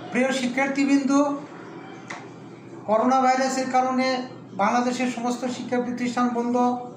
প্রিয় শিক্ষার্থীবৃন্দ, করোনা ভাইরাসের কারণে বাংলাদেশের সমস্ত শিক্ষা প্রতিষ্ঠান বন্ধ।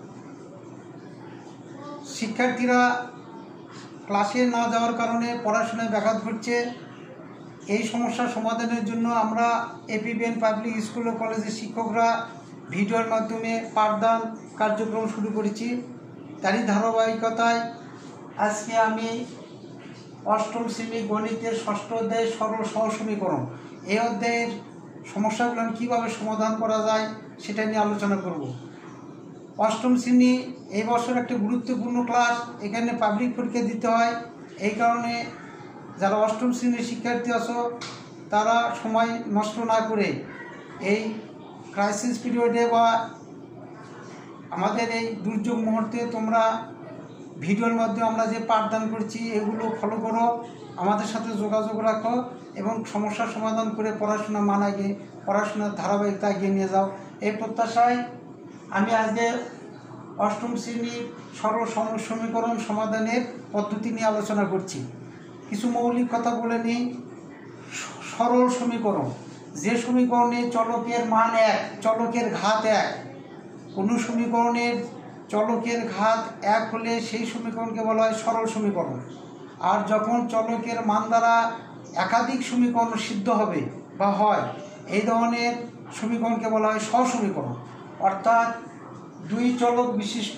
শিক্ষার্থীরা ক্লাসে না যাওয়ার কারণে পড়াশোনায় ব্যাঘাত ঘটছে। এই সমস্যার সমাধানের জন্য আমরা এপিবিএন পাবলিক স্কুল ও কলেজের শিক্ষকরা ভিডিওর মাধ্যমে পাঠদান কার্যক্রম শুরু করেছি। তারই ধারাবাহিকতায় আজকে আমি অষ্টম শ্রেণী গণিতের ষষ্ঠ অধ্যায় সরল সহজ সমীকরণ এই অধ্যায়ের সমস্যাগুলো কীভাবে সমাধান করা যায় সেটা নিয়ে আলোচনা করব। অষ্টম শ্রেণী এই বছর একটা গুরুত্বপূর্ণ ক্লাস, এখানে পাবলিক পরীক্ষা দিতে হয়। এই কারণে যারা অষ্টম শ্রেণীর শিক্ষার্থী আছো তারা সময় নষ্ট না করে এই ক্রাইসিস পিরিয়ডে বা আমাদের এই দুর্যোগ মুহূর্তে তোমরা ভিডিওর মাধ্যমে আমরা যে পাঠদান করছি এগুলো ফলো করো, আমাদের সাথে যোগাযোগ রাখো এবং সমস্যার সমাধান করে পড়াশোনা মানাকে পড়াশোনার ধারাবাহিকতা এগিয়ে নিয়ে যাও। এই প্রত্যাশায় আমি আজকে অষ্টম শ্রেণীর সরল সমীকরণ সমাধানের পদ্ধতি নিয়ে আলোচনা করছি। কিছু মৌলিক কথা বলে নিই। সরল সমীকরণ, যে সমীকরণে চলকের মান 1, চলকের ঘাত 1, কোনো সমীকরণের চলকের ঘাত 1 হলে সেই সমীকরণকে বলা হয় সরল সমীকরণ। আর যখন চলকের মান দ্বারা একাধিক সমীকরণ সিদ্ধ হবে বা হয় এই ধরনের সমীকরণকে বলা হয় সহসমীকরণ। অর্থাৎ দুই চলক বিশিষ্ট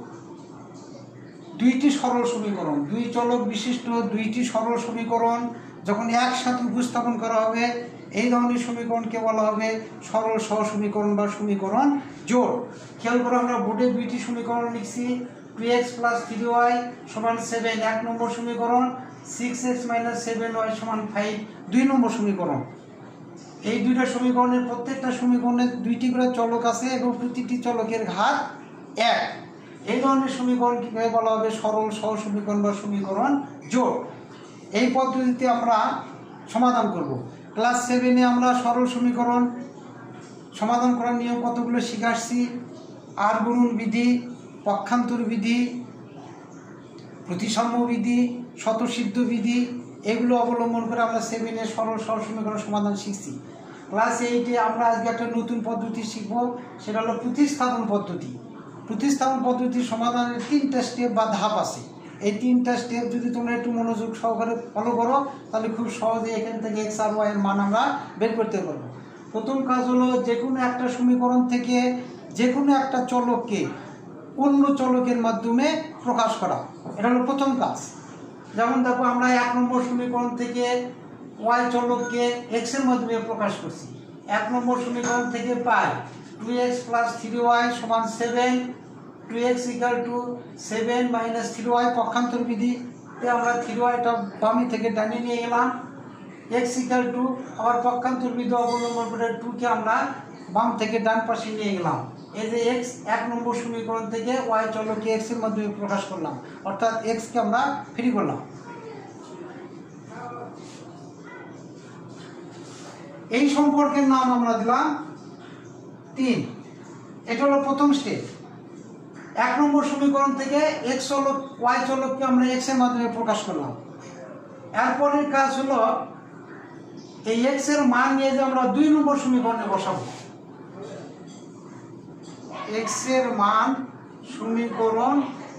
দুইটি সরল সমীকরণ, দুই চলক বিশিষ্ট দুইটি সরল সমীকরণ যখন একসাথে উপস্থাপন করা হবে এই ধরনের সমীকরণকে বলা হবে সরল সহসমীকরণ বা সমীকরণ জোড়। খেয়াল করে আমরা বোর্ডে দুইটি সমীকরণ লিখছি। 2x + 3y = 7 1 নম্বর সমীকরণ, 6x - 7y = 5 2 নম্বর সমীকরণ। এই দুইটা সমীকরণের প্রত্যেকটা সমীকরণের দুইটি করে চলক আছে এবং প্রতিটি চলকের ঘাত 1। এই ধরনের সমীকরণকে বলা হবে সরল সহসমীকরণ বা সমীকরণ জোড়। এই পদ্ধতিতে আমরা সমাধান করব। ক্লাস 7-এ আমরা সরল সমীকরণ সমাধান করার নিয়ম কতগুলো শিখে আসছি। আর গুণন বিধি, পক্ষান্তর বিধি, প্রতিসাম্য বিধি, স্বতঃসিদ্ধ বিধি এগুলো অবলম্বন করে আমরা 7-এ সরল সহজ সমীকরণ সমাধান শিখছি। ক্লাস 8-এ আমরা আজকে একটা নতুন পদ্ধতি শিখব, সেটা হলো প্রতিস্থাপন পদ্ধতি। প্রতিস্থাপন পদ্ধতির সমাধানের 3টা স্টেপ বা ধাপ আছে। এই 3টা স্টেপ যদি তোমরা একটু মনোযোগ সহকারে ফলো করো তাহলে খুব সহজে এখান থেকে x আর y এর মান আমরা বের করতে পারবো। প্রথম কাজ হলো যে কোনো একটা সমীকরণ থেকে যে কোনো একটা চলককে অন্য চলকের মাধ্যমে প্রকাশ করা, এটা হলো প্রথম কাজ। যেমন দেখো আমরা 1 নম্বর সমীকরণ থেকে y চলককে x এর মাধ্যমে প্রকাশ করছি। 1 নম্বর সমীকরণ থেকে পাই 2x + 3y = 7, 2x = 7 - 3y পক্ষান্তর বিধিতে আমরা 3yটা বামে থেকে ডানে নিয়ে গেলাম। x = আবার পক্ষান্তর বিধি অবলম্বন করে 2কে আমরা বাম থেকে ডান পাশে নিয়ে গেলাম। এই যে x 1 নম্বর সমীকরণ থেকে y চলককে x এর মাধ্যমে প্রকাশ করলাম, অর্থাৎ x কে আমরা ফ্রি করলাম। এই সম্পর্কের নাম আমরা দিলাম 3। এটা হলো প্রথম স্টেপ। 1 নম্বর সমীকরণ থেকে x চলক y চলককে আমরা x এর মাধ্যমে প্রকাশ করলাম। এরপরের কাজ হলো এই x এর মান নিয়ে যে আমরা 2 নম্বর সমীকরণে বসাবো। x এর মান সমীকরণ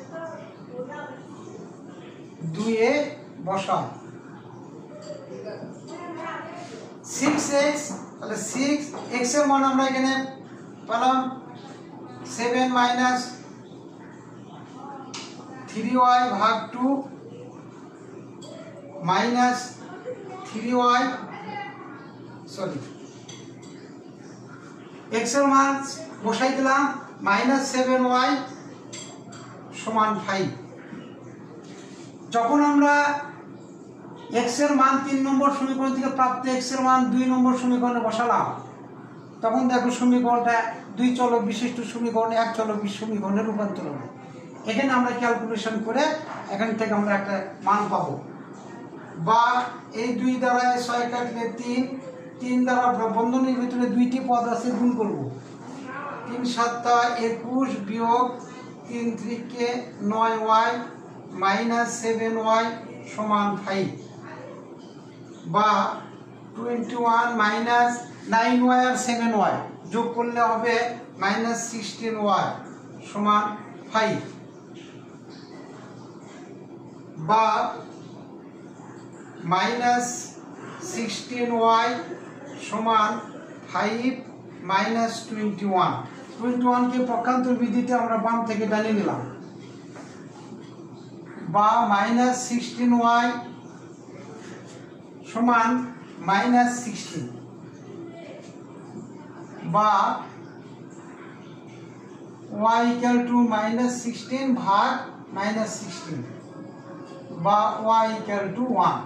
2-এ বসাও। 6x, তাহলে 6x এর মান আমরা এখানে পেলাম 7 - 3y / 2 - 3y x এর মান বসাই দিলাম -7y = 5। যখন আমরা x এর মান 3 নম্বর সমীকরণ থেকে প্রাপ্ত x এর মান 2 নম্বর সমীকরণে বসালাম, তখন দেখো সমীকরণটা 2 চলক বিশিষ্ট সমীকরণ 1 চলক বিশিষ্ট সমীকরণে রূপান্তর হবে। এখানে আমরা ক্যালকুলেশন করে এখান থেকে আমরা একটা মান পাবো। বা এই 2 দ্বারা 6 কাটলে 3 দ্বারা বন্ধনীর ভিতরে 2টি পদ আছে, গুণ করব। 3 × 7 = 21 বিয়োগ 3 × 3 = 9y - 7y = 5। বা 21 মাইনাস 9y আর 7y যোগ করলে হবে মাইনাস 16y সমান 5, বা মাইনাস 16y সমান 5 মাইনাস 21কে পক্ষান্তর বিধিতে আমরা বাম থেকে ডানে নিলাম, বা মাইনাস 16y সমান মাইনাস 16, বা y ইকুয়াল টু মাইনাস 16 ভাগ মাইনাস 16, বা y ইকুয়াল টু 1।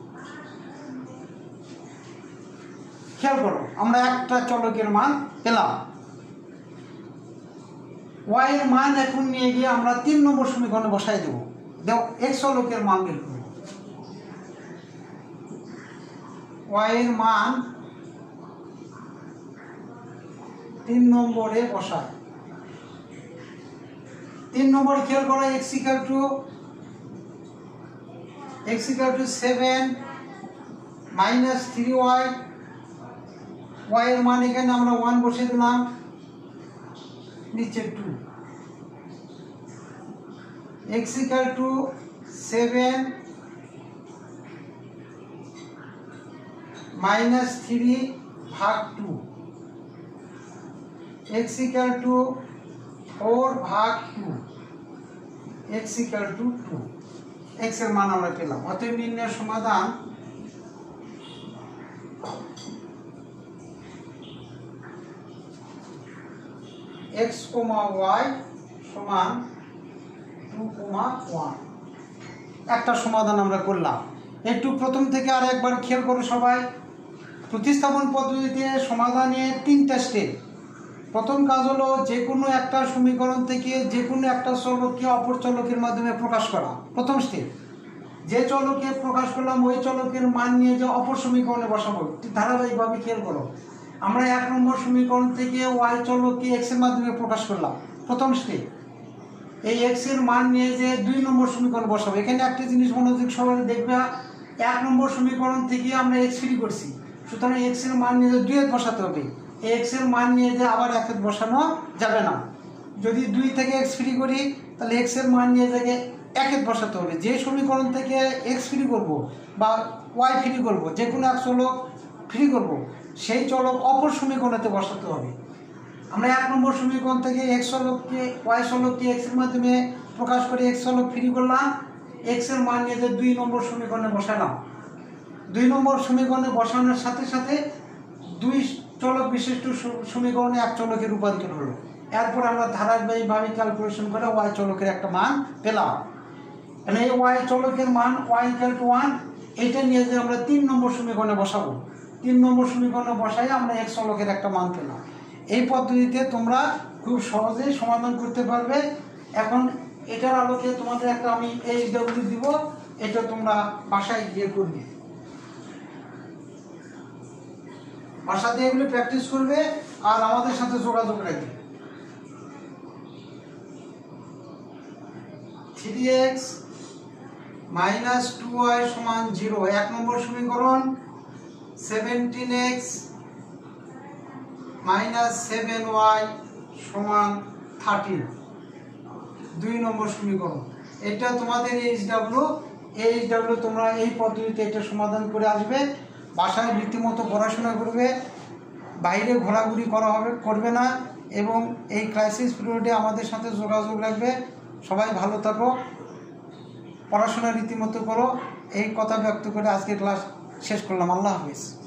খেয়াল করো, আমরা একটা চলকের মান পেলাম। y এর মান এখন নিয়ে গিয়ে আমরা 3 নম্বর সমীকরণে বসাই দেব। দেখো x চলকের মান বের করব। y এর মান 3 নম্বরে বসাই। 3 নম্বর খেয়াল করো, x equal to 7 minus 3y, y এর মান এখানে আমরা 1 বসিয়ে দিলাম, নিচে 2, x ইকুয়াল টু 7 মাইনাস 3 ভাগ 2, x ইকুয়াল টু 4 ভাগ 2, x ইকুয়াল টু 2। x এর মান আমরা পেলাম। অতএব নির্ণয়ের সমাধান x, y সমান 2, 1। একটা সমাধান আমরা করলাম। একটু প্রথম থেকে আর একবার খেয়াল করো সবাই। প্রতিস্থাপন পদ্ধতিতে সমাধানের 3টা স্টেপ। প্রথম কাজ হলো যে কোনো একটা সমীকরণ থেকে যে কোনো একটা চলককে অপর চলকের মাধ্যমে প্রকাশ করা। প্রথম স্টেপ, যে চলকে প্রকাশ করলাম ওই চলকের মান নিয়ে যে অপর সমীকরণে বসাবো। ধারাবাহিকভাবে খেয়াল করো, আমরা 1 নম্বর সমীকরণ থেকে y চলককে x এর মাধ্যমে প্রকাশ করলাম, প্রথম স্টেপ। এই x এর মান নিয়ে যে 2 নম্বর সমীকরণ বসাবো। এখানে একটা জিনিস মনোযোগ সহকারে দেখবে, 1 নম্বর সমীকরণ থেকে আমরা x ফ্রি করছি, সুতরাং x এর মান নিয়ে 2 বসাতে হবে। x এর মান নিয়ে যে আবার 1 বসানো যাবে না। যদি 2 থেকে x ফ্রি করি তাহলে x এর মান নিয়ে জায়গায় 1 বসাতে হবে। যে সমীকরণ থেকে x ফ্রি করব বা y ফ্রি করব, যে কোনো এক চলক ফ্রি করব, সেই চলক অপর সমীকরণেতে বসাতে হবে। আমরা 1 নম্বর সমীকরণ থেকে x চলককে y চলককে x এর মাধ্যমে প্রকাশ করে x চলক ফ্রি করলাম, x এর মান নিয়ে যে 2 নম্বর সমীকরণে বসালাম। 2 নম্বর সমীকরণে বসানোর সাথে সাথে 2 চলক বিশিষ্ট সমীকরণে 1 চলকে রূপান্তর হলো। এরপর আমরা ধারাবাহিকভাবে ক্যালকুলেশন করে y চলকের একটা মান পেলাম। মানে এই y চলকের মান y ইকুয়াল টু 1, এটা নিয়ে যে আমরা 3 নম্বর সমীকরণে বসাবো। 3 নম্বর সমীকরণে বসাই আমরা x চলকের একটা মান পেলাম। এই পদ্ধতিতে তোমরা খুব সহজেই সমাধান করতে পারবে। এখন এটার আলোকে তোমাদের একটা আমি HW দিব, এটা তোমরা বাসায় গিয়ে করবে, বাসাতে এগুলো প্র্যাকটিস করবে আর আমাদের সাথে যোগাযোগ রাখবে। 3x মাইনাস 2y সমান 0, 1 নম্বর সমীকরণ। 17x মাইনাস 7y সমান 13, 2 নম্বর সমীকরণ। এটা তোমাদের HW তোমরা এই পদ্ধতিতে এটা সমাধান করে আসবে। বাসায় রীতিমতো পড়াশোনা করবে, বাইরে ঘোরাঘুরি করবে না, এবং এই ক্রাইসিস পিরিয়ডে আমাদের সাথে যোগাযোগ রাখবে। সবাই ভালো থাকো, পড়াশোনা রীতিমতো করো। এই কথা ব্যক্ত করে আজকে ক্লাস শেষ করলাম। আল্লাহ হাফিজ।